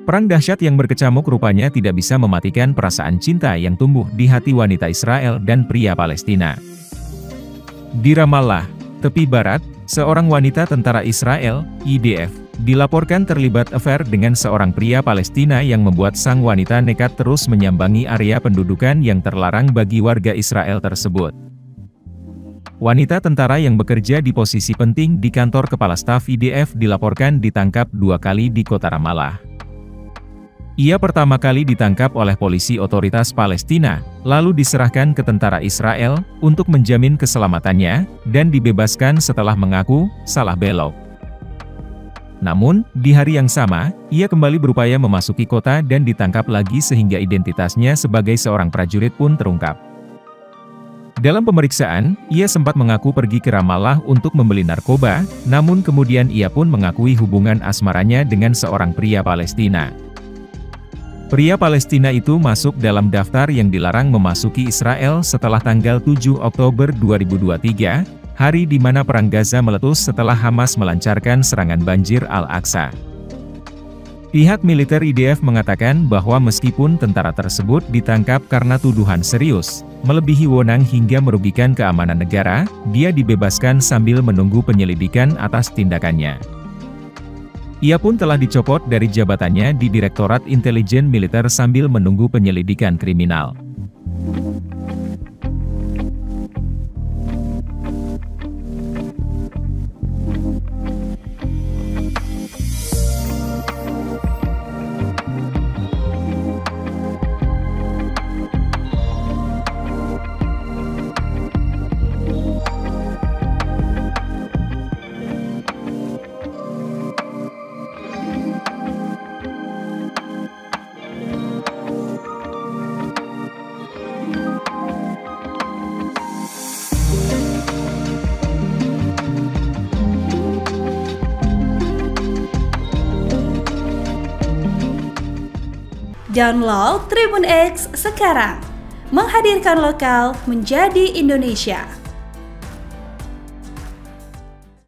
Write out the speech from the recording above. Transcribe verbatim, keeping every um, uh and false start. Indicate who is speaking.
Speaker 1: Perang dahsyat yang berkecamuk rupanya tidak bisa mematikan perasaan cinta yang tumbuh di hati wanita Israel dan pria Palestina. Di Ramallah, tepi barat, seorang wanita tentara Israel, I D F, dilaporkan terlibat affair dengan seorang pria Palestina yang membuat sang wanita nekat terus menyambangi area pendudukan yang terlarang bagi warga Israel tersebut. Wanita tentara yang bekerja di posisi penting di kantor kepala staf I D F dilaporkan ditangkap dua kali di kota Ramallah. Ia pertama kali ditangkap oleh polisi otoritas Palestina, lalu diserahkan ke tentara Israel untuk menjamin keselamatannya, dan dibebaskan setelah mengaku salah belok. Namun, di hari yang sama, ia kembali berupaya memasuki kota dan ditangkap lagi sehingga identitasnya sebagai seorang prajurit pun terungkap. Dalam pemeriksaan, ia sempat mengaku pergi ke Ramallah untuk membeli narkoba, namun kemudian ia pun mengakui hubungan asmaranya dengan seorang pria Palestina. Pria Palestina itu masuk dalam daftar yang dilarang memasuki Israel setelah tanggal tujuh Oktober dua ribu dua puluh tiga, hari di mana perang Gaza meletus setelah Hamas melancarkan serangan banjir Al-Aqsa. Pihak militer I D F mengatakan bahwa meskipun tentara tersebut ditangkap karena tuduhan serius, melebihi wewenang hingga merugikan keamanan negara, dia dibebaskan sambil menunggu penyelidikan atas tindakannya. Ia pun telah dicopot dari jabatannya di Direktorat Intelijen Militer sambil menunggu penyelidikan kriminal.
Speaker 2: Download Tribun X sekarang, menghadirkan lokal menjadi Indonesia.